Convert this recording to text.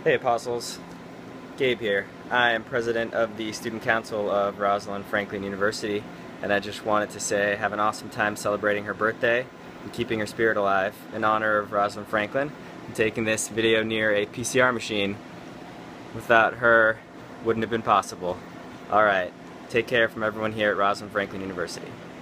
Hey Apostles, Gabe here. I am president of the Student Council of Rosalind Franklin University, and I just wanted to say have an awesome time celebrating her birthday and keeping her spirit alive in honor of Rosalind Franklin and taking this video near a PCR machine. Without her, wouldn't have been possible. Alright, take care from everyone here at Rosalind Franklin University.